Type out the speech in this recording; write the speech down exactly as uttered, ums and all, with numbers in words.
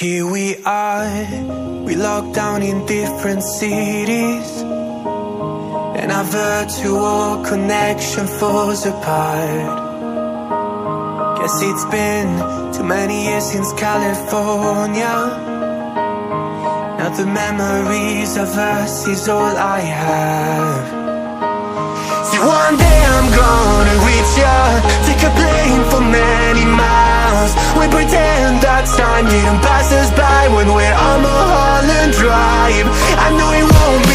Here we are, we locked down in different cities, and our virtual connection falls apart. Guess it's been too many years since California. Now the memories of us is all I have. See, one day I'm gonna reach ya, take a plane for many miles. We pretend that time didn't pass us by when we're on Mulholland Drive. I know it won't be